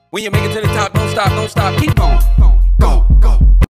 When you make it to the top, don't stop, keep going.